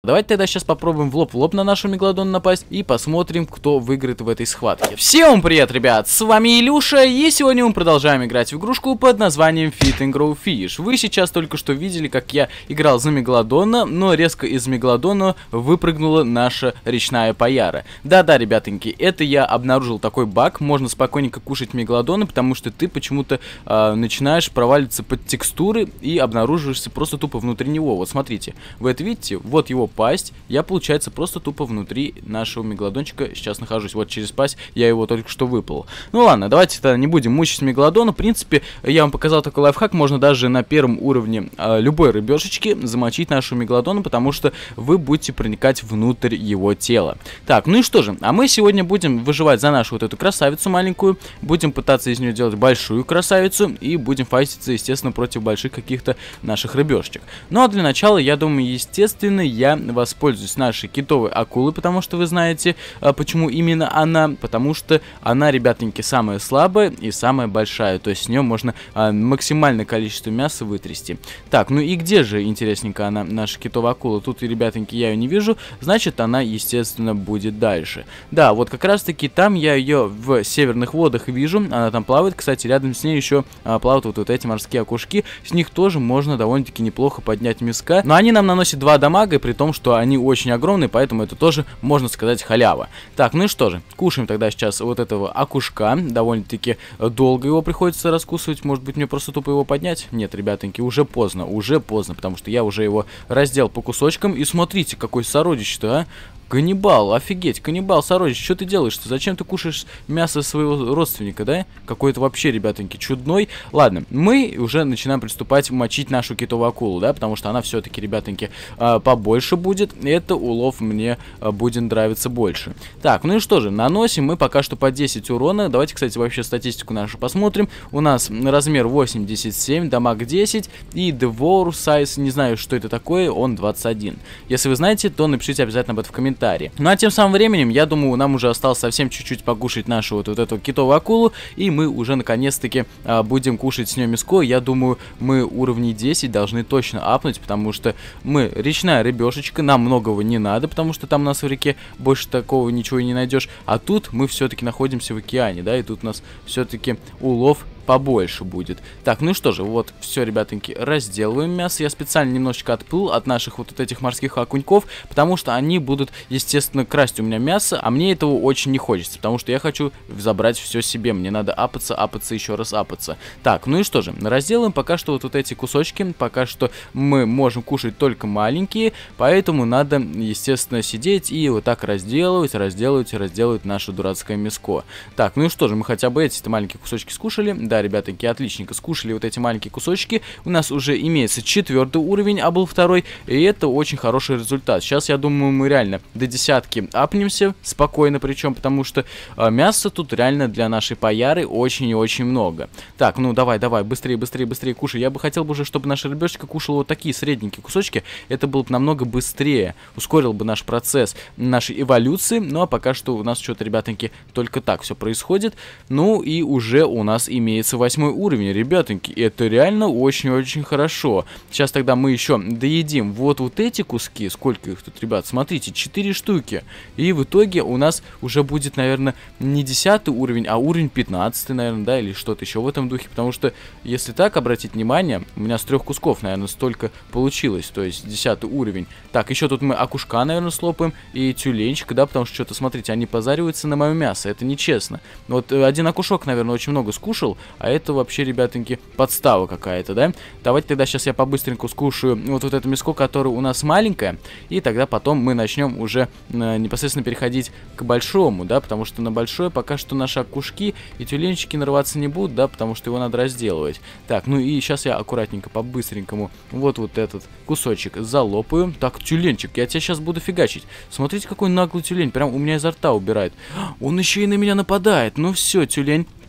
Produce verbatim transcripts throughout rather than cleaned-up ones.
Давайте тогда сейчас попробуем в лоб в лоб на нашу мегалодон напасть и посмотрим, кто выиграет в этой схватке. Всем привет, ребят, с вами Илюша, и сегодня мы продолжаем играть в игрушку под названием Feed and Grow Fish. Вы сейчас только что видели, как я играл за мегалодона, но резко из мегалодона выпрыгнула наша речная паяра. Да-да, ребятоньки, это я обнаружил такой баг, можно спокойненько кушать мегалодона, потому что ты почему-то э, начинаешь проваливаться под текстуры и обнаруживаешься просто тупо внутри него. Вот смотрите, вы это видите, вот его пасть, я, получается, просто тупо внутри нашего мегалодончика сейчас нахожусь. Вот через пасть я его только что выпал. Ну ладно, давайте тогда не будем мучить мегалодона. В принципе, я вам показал такой лайфхак, можно даже на первом уровне э, любой рыбешечки замочить нашу мегалодона, потому что вы будете проникать внутрь его тела. Так, ну и что же, а мы сегодня будем выживать за нашу вот эту красавицу маленькую, будем пытаться из нее делать большую красавицу и будем файтиться, естественно, против больших каких-то наших рыбешечек. Ну а для начала, я думаю, естественно, я воспользуюсь нашей китовой акулой, потому что вы знаете, а, почему именно она, потому что она, ребятоньки, самая слабая и самая большая, то есть с нее можно а, максимальное количество мяса вытрясти. Так, ну и где же, интересненько, она, наша китовая акула? Тут, ребятоньки, я ее не вижу, значит, она, естественно, будет дальше. Да, вот как раз-таки там я ее в северных водах вижу, она там плавает, кстати, рядом с ней еще а, плавают вот, вот эти морские окушки, с них тоже можно довольно-таки неплохо поднять мяска, но они нам наносят два дамага, при том, что они очень огромные, поэтому это тоже, можно сказать, халява. Так, ну и что же, кушаем тогда сейчас вот этого окушка, довольно-таки долго его приходится раскусывать, может быть, мне просто тупо его поднять? Нет, ребятоньки, уже поздно, уже поздно, потому что я уже его раздел по кусочкам, и смотрите, какой сородич-то, а! Каннибал, офигеть, каннибал, сородич, что ты делаешь-то? Зачем ты кушаешь мясо своего родственника, да? Какой-то вообще, ребятоньки, чудной. Ладно, мы уже начинаем приступать мочить нашу китовую акулу, да? Потому что она все-таки, ребятоньки, побольше будет. И это улов мне будет нравиться больше. Так, ну и что же, наносим мы пока что по десять урона. Давайте, кстати, вообще статистику нашу посмотрим. У нас размер восемьдесят семь, дамаг десять. И Devour Size, не знаю, что это такое, он двадцать один. Если вы знаете, то напишите обязательно об этом в комментариях. Ну а тем самым временем, я думаю, нам уже осталось совсем чуть-чуть покушать нашу вот, вот эту китовую акулу, и мы уже наконец-таки а, будем кушать с нее мяско. Я думаю, мы уровней десять должны точно апнуть, потому что мы речная рыбешечка, нам многого не надо, потому что там у нас в реке больше такого ничего и не найдешь, а тут мы все-таки находимся в океане, да, и тут у нас все-таки улов побольше будет. Так, ну и что же, вот, все, ребятоньки, разделываем мясо. Я специально немножечко отплыл от наших вот этих морских окуньков, потому что они будут, естественно, красть у меня мясо, а мне этого очень не хочется, потому что я хочу забрать все себе. Мне надо апаться, апаться, еще раз апаться. Так, ну и что же, разделаем пока что вот, вот эти кусочки, пока что мы можем кушать только маленькие, поэтому надо, естественно, сидеть и вот так разделывать, разделывать, разделывать наше дурацкое мяско. Так, ну и что же, мы хотя бы эти маленькие кусочки скушали. Да, ребятоньки, отличненько скушали вот эти маленькие кусочки. У нас уже имеется четвертый уровень, а был второй, и это очень хороший результат. Сейчас, я думаю, мы реально до десятки апнемся спокойно, причем, потому что а, мяса тут реально для нашей паяры очень и очень много. Так, ну давай, давай, быстрее, быстрее, быстрее кушай. Я бы хотел бы уже, чтобы наша рыбешечка кушала вот такие средненькие кусочки. Это было бы намного быстрее, ускорил бы наш процесс нашей эволюции. Ну, а пока что у нас что-то, ребятоньки, только так все происходит. Ну, и уже у нас имеется восьмой уровень, ребятоньки, это реально очень-очень хорошо. Сейчас тогда мы еще доедим вот вот эти куски, сколько их тут, ребят, смотрите, четыре штуки, и в итоге у нас уже будет, наверное, не десятый уровень, а уровень пятнадцатый, наверное, да, или что-то еще в этом духе, потому что, если так обратить внимание, у меня с трех кусков, наверное, столько получилось, то есть десятый уровень. Так, еще тут мы окушка, наверное, слопаем, и тюленчика, да, потому что что-то, смотрите, они позариваются на мое мясо, это нечестно. Вот один окушок, наверное, очень много скушал, а это вообще, ребятоньки, подстава какая-то, да? Давайте тогда сейчас я по-быстреньку скушаю вот, вот это мяско, которое у нас маленькое, и тогда потом мы начнем уже э, непосредственно переходить к большому, да, потому что на большое пока что наши окушки и тюленчики нарываться не будут, да, потому что его надо разделывать. Так, ну и сейчас я аккуратненько, по-быстренькому вот вот этот кусочек залопаю. Так, тюленчик, я тебя сейчас буду фигачить. Смотрите, какой наглый тюлень, прям у меня изо рта убирает. Он еще и на меня нападает. Ну все, тюлень.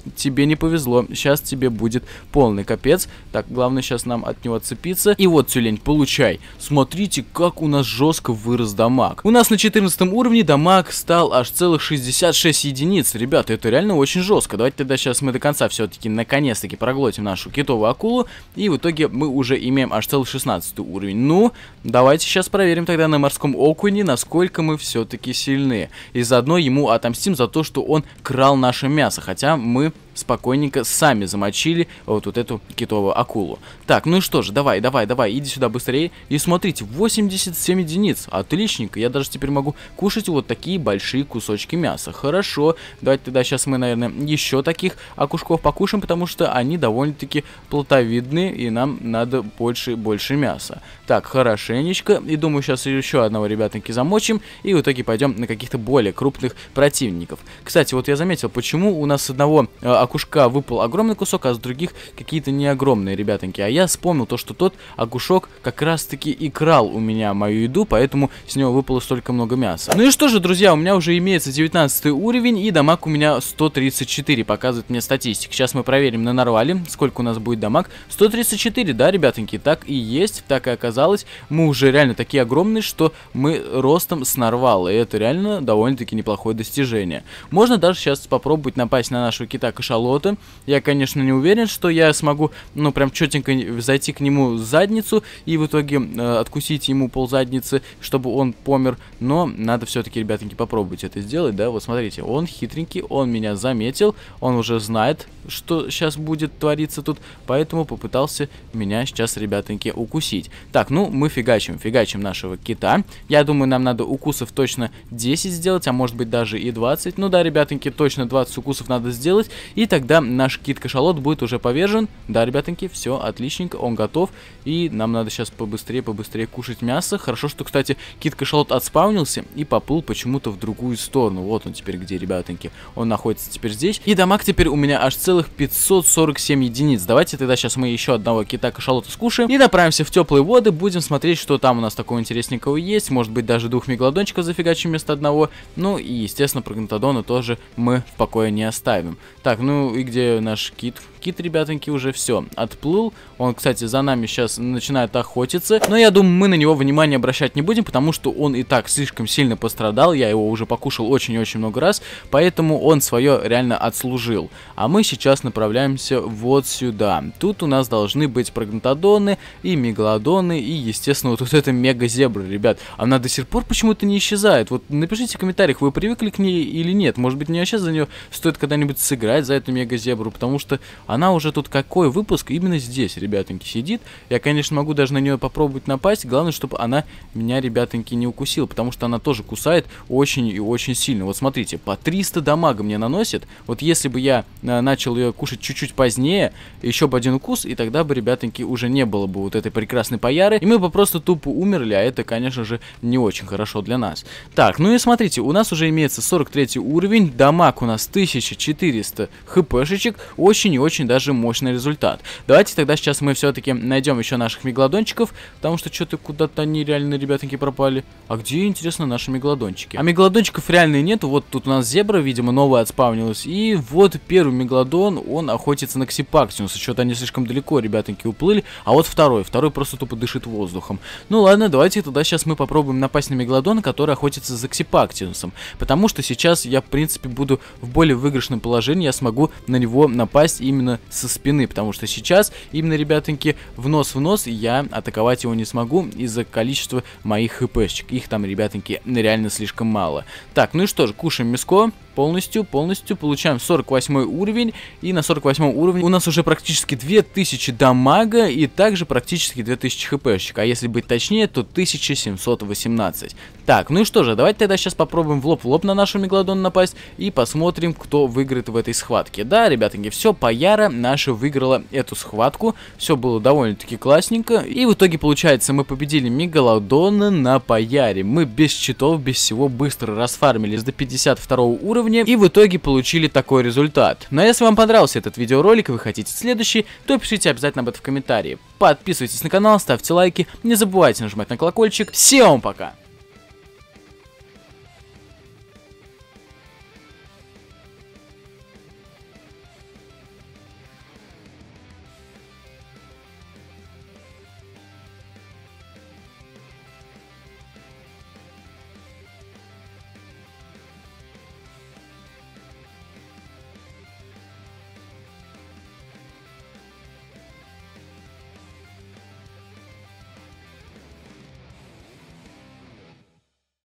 тебе не повезло. Сейчас тебе будет полный капец. Так, главное сейчас нам от него отцепиться. И вот, тюлень, получай. Смотрите, как у нас жестко вырос дамаг. У нас на четырнадцатом уровне дамаг стал аж целых шестьдесят шесть единиц. Ребята, это реально очень жестко. Давайте тогда сейчас мы до конца все-таки наконец-таки проглотим нашу китовую акулу. И в итоге мы уже имеем аж целый шестнадцатый уровень. Ну, давайте сейчас проверим тогда на морском окуне, насколько мы все-таки сильны. И заодно ему отомстим за то, что он крал наше мясо. Хотя мы спокойненько сами замочили вот, вот эту китовую акулу. Так, ну и что же, давай, давай, давай, иди сюда быстрее. И смотрите, восемьдесят семь единиц. Отличненько. Я даже теперь могу кушать вот такие большие кусочки мяса. Хорошо. Давайте тогда сейчас мы, наверное, еще таких окушков покушаем, потому что они довольно-таки плотовидные, и нам надо больше и больше мяса. Так, хорошенечко. И думаю, сейчас еще одного, ребятоньки, замочим. И в итоге пойдем на каких-то более крупных противников. Кстати, вот я заметил, почему у нас с одного э, окушка выпал огромный кусок, а с других какие-то не огромные, ребятоньки. А я вспомнил то, что тот окушок как раз-таки и крал у меня мою еду, поэтому с него выпало столько много мяса. Ну и что же, друзья, у меня уже имеется девятнадцатый уровень, и дамаг у меня сто тридцать четыре, показывает мне статистика. Сейчас мы проверим на нарвале, сколько у нас будет дамаг. сто тридцать четыре, да, ребятоньки, так и есть, так и оказалось. Мы уже реально такие огромные, что мы ростом с нарвала, и это реально довольно-таки неплохое достижение. Можно даже сейчас попробовать напасть на нашего кита-кашалота. Я, конечно, не уверен, что я смогу, ну, прям четенько зайти к нему в задницу и в итоге э, откусить ему ползадницы, чтобы он помер. Но надо все-таки, ребятоньки, попробовать это сделать, да. Вот смотрите, он хитренький, он меня заметил, он уже знает, что сейчас будет твориться тут, поэтому попытался меня сейчас, ребятоньки, укусить. Так, ну, мы фигачим, фигачим нашего кита. Я думаю, нам надо укусов точно десять сделать, а может быть даже и двадцать. Ну да, ребятоньки, точно двадцать укусов надо сделать. И тогда наш кит-кашалот будет уже повержен. Да, ребятоньки, все отличненько, он готов. И нам надо сейчас побыстрее, побыстрее кушать мясо. Хорошо, что, кстати, кит-кашалот отспаунился и поплыл почему-то в другую сторону. Вот он теперь где, ребятоньки. Он находится теперь здесь. И дамаг теперь у меня аж целых пятьсот сорок семь единиц. Давайте тогда сейчас мы еще одного кита-кашалота скушаем. И направимся в теплые воды. Будем смотреть, что там у нас такого интересненького есть. Может быть, даже двух мегалодончиков зафигачим вместо одного. Ну и, естественно, прогнатодона тоже мы в покое не оставим. Так, ну и где наш кит? Кит, ребятоньки, уже все, отплыл. Он, кстати, за нами сейчас начинает охотиться. Но я думаю, мы на него внимание обращать не будем, потому что он и так слишком сильно пострадал. Я его уже покушал очень-очень много раз, поэтому он свое реально отслужил. А мы сейчас направляемся вот сюда. Тут у нас должны быть прогнатодоны и мегалодоны, и, естественно, вот, вот это мега-зебра, ребят. Она до сих пор почему-то не исчезает. Вот напишите в комментариях, вы привыкли к ней или нет. Может быть, мне вообще за нее стоит когда-нибудь сыграть, за эту мега-зебру, потому что она уже тут какой выпуск именно здесь, ребятоньки, сидит. Я, конечно, могу даже на нее попробовать напасть. Главное, чтобы она меня, ребятоньки, не укусила, потому что она тоже кусает очень и очень сильно. Вот смотрите, по триста дамага мне наносит. Вот если бы я э, начал ее кушать чуть-чуть позднее, еще бы один укус, и тогда бы, ребятоньки, уже не было бы вот этой прекрасной пояры, и мы бы просто тупо умерли, а это, конечно же, не очень хорошо для нас. Так, ну и смотрите, у нас уже имеется сорок третий уровень, дамаг у нас тысяча четыреста хпшечек, очень и очень даже мощный результат. Давайте тогда сейчас мы все-таки найдем еще наших мегалодончиков, потому что что-то куда-то они реально, ребятоньки, пропали. А где, интересно, наши мегалодончики? А мегалодончиков реально нету. Вот тут у нас зебра, видимо, новая отспавнилась. И вот первый мегалодон, он охотится на ксипактиуса. Что-то они слишком далеко, ребятоньки, уплыли. А вот второй, второй просто тупо дышит воздухом. Ну ладно, давайте тогда сейчас мы попробуем напасть на мегалодона, который охотится за ксипактиусом. Потому что сейчас я, в принципе, буду в более выигрышном положении. Я смогу на него напасть именно со спины, потому что сейчас именно, ребятоньки, в нос в нос я атаковать его не смогу из-за количества моих хпшечек. Их там, ребятоньки, реально слишком мало. Так, ну и что же, кушаем мяско. Полностью, полностью получаем сорок восьмой уровень, и на сорок восьмом уровне у нас уже практически две тысячи дамага, и также практически две тысячи хпшек, а если быть точнее, то тысяча семьсот восемнадцать. Так, ну и что же, давайте тогда сейчас попробуем в лоб в лоб на нашего мегалодона напасть, и посмотрим, кто выиграет в этой схватке. Да, ребятоньки, все, Паяра наша выиграла эту схватку, все было довольно-таки классненько, и в итоге, получается, мы победили мегалодона на Паяре. Мы без читов, без всего быстро расфармились до пятьдесят второго уровня, и в итоге получили такой результат. Но если вам понравился этот видеоролик и вы хотите следующий, то пишите обязательно об этом в комментарии. Подписывайтесь на канал, ставьте лайки, не забывайте нажимать на колокольчик. Всем пока!